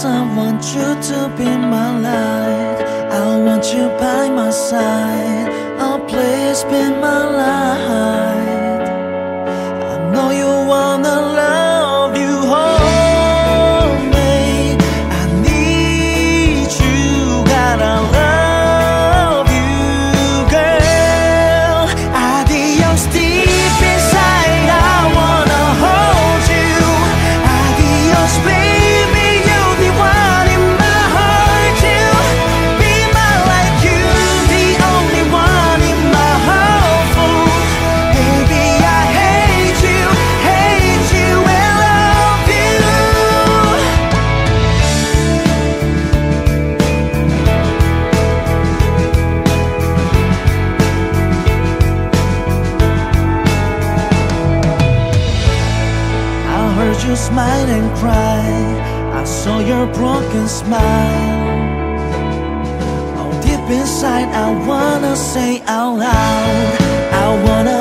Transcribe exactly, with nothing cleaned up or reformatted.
'cause I want you to be my light. I want you by my side. Oh, please be my light. I know you wanna love you hold me. I need you, gotta love you, girl. Adios deep inside, I wanna hold you. Adios baby, you're the one in my heart. You be my light, you the only one in my whole food. Baby, I hate you, hate you and love you. I heard you smile and cry. I saw your broken smile. Oh, deep inside, I wanna say out loud, I wanna